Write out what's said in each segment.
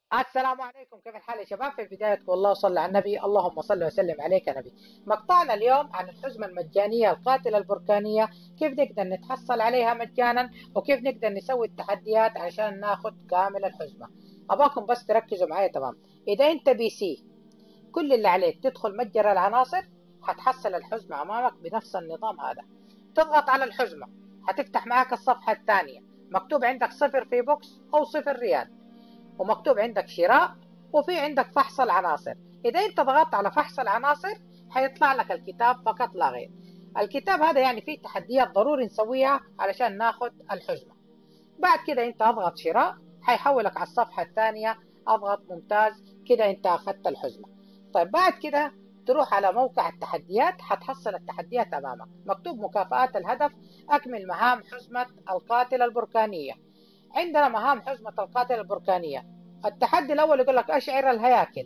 السلام عليكم، كيف الحال يا شباب؟ في البداية والله صل على النبي، اللهم صل وسلم عليك يا نبي. مقطعنا اليوم عن الحزمة المجانية القاتلة البركانية، كيف نقدر نتحصل عليها مجانا وكيف نقدر نسوي التحديات عشان ناخد كامل الحزمة. أباكم بس تركزوا معايا تمام. إذا أنت بي سي، كل اللي عليك تدخل متجر العناصر، هتحصل الحزمة أمامك بنفس النظام هذا. تضغط على الحزمة، هتفتح معاك الصفحة الثانية، مكتوب عندك صفر في بوكس أو صفر ريال، ومكتوب عندك شراء، وفي عندك فحص العناصر. إذا أنت ضغطت على فحص العناصر هيطلع لك الكتاب فقط لا غير. الكتاب هذا يعني فيه تحديات ضروري نسويها علشان ناخد الحزمة. بعد كده أنت اضغط شراء، هيحولك على الصفحة الثانية. اضغط ممتاز، كده أنت أخدت الحزمة. طيب بعد كده تروح على موقع التحديات، هتحصل التحديات أمامك، مكتوب مكافآت الهدف، أكمل مهام حزمة القاتلة البركانية. عندنا مهام حزمة القاتلة البركانية. التحدي الأول يقول لك أشعر الهياكل.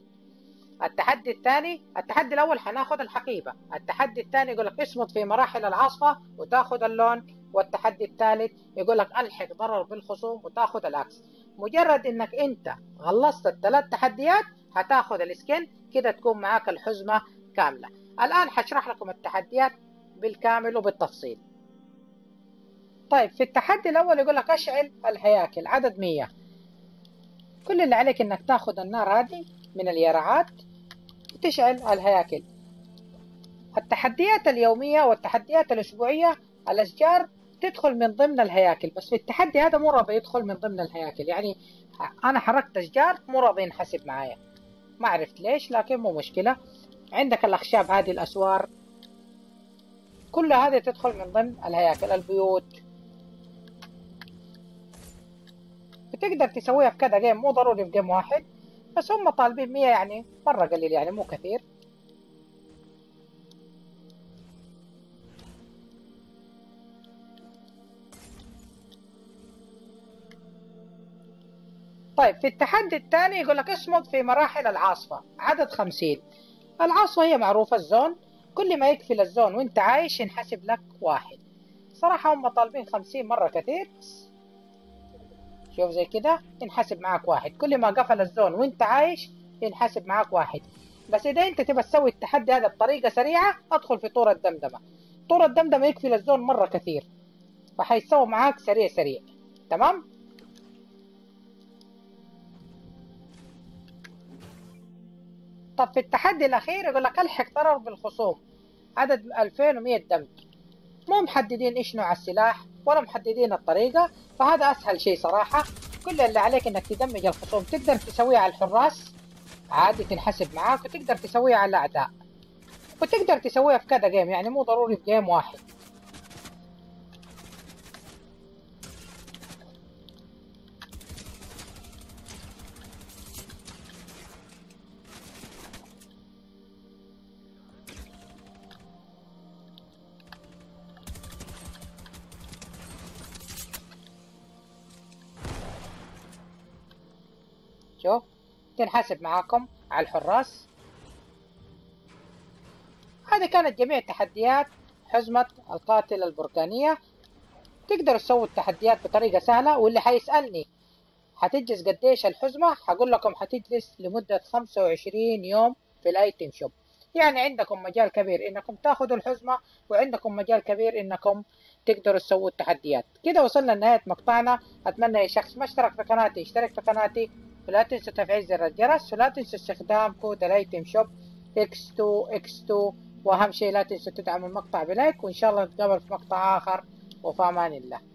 التحدي الأول هناخد الحقيبة. التحدي الثاني يقول لك اصمد في مراحل العاصفة وتاخد اللون. والتحدي الثالث يقول لك ألحق ضرر بالخصوم وتاخد العكس. مجرد إنك أنت خلصت الثلاث تحديات هتاخد السكن، كده تكون معاك الحزمة كاملة. الآن هشرح لكم التحديات بالكامل وبالتفصيل. طيب في التحدي الأول يقول لك أشعل الهياكل عدد 100. كل اللي عليك إنك تاخد النار هذه من اليرعات وتشعل الهياكل. التحديات اليومية والتحديات الأسبوعية، الأشجار تدخل من ضمن الهياكل، بس في التحدي هذا مو راضي يدخل من ضمن الهياكل. يعني أنا حركت أشجار مو راضي ينحسب معايا، ما عرفت ليش، لكن مو مشكلة. عندك الأخشاب هذه، الأسوار، كل هذه تدخل من ضمن الهياكل. البيوت بتقدر تسويها في كذا جيم، مو ضروري في جيم واحد، بس هم طالبين 100، يعني مرة قليل، يعني مو كثير. طيب في التحدي الثاني يقول لك اصمد في مراحل العاصفة عدد 50. العاصفة هي معروفة الزون، كل ما يقفل الزون وانت عايش ينحسب لك واحد. صراحة هم طالبين 50 مرة كثير، شوف زي كده ينحسب معاك واحد. كل ما قفل الزون وانت عايش ينحسب معاك واحد. بس اذا انت تبى تسوي التحدي هذا بطريقة سريعة، ادخل في طور الدمدمة. طور الدمدمة يقفل الزون مرة كثير، فحيسوي معاك سريع سريع. تمام. طب في التحدي الأخير يقول لك الحق ضرر بالخصوم عدد 2100 دمج. مو محددين ايش نوع السلاح ولا محددين الطريقة، فهذا أسهل شيء صراحة. كل اللي عليك إنك تدمج الخصوم. تقدر تسويها على الحراس عادي تنحسب معاك، وتقدر تسويها على الأعداء، وتقدر تسويها في كذا جيم، يعني مو ضروري في جيم واحد. شوف، تنحسب معاكم على الحراس. هذه كانت جميع تحديات حزمة القاتل البركانية. تقدروا تسووا التحديات بطريقة سهلة. واللي حيسألني هتجلس قديش الحزمة، هقول لكم هتجلس لمدة 25 يوم في الايتم شوب. يعني عندكم مجال كبير انكم تاخذوا الحزمة، وعندكم مجال كبير انكم تقدروا تسووا التحديات. كده وصلنا لنهاية مقطعنا. اتمنى اي شخص ما اشترك في قناتي يشترك في قناتي، ولا تنسوا تفعيل زر الجرس، ولا تنسوا استخدام كود الايتم شوب X2X2. واهم شيء لا تنسوا تدعموا المقطع بلايك، وان شاء الله نتقابل في مقطع اخر، وفي امان الله.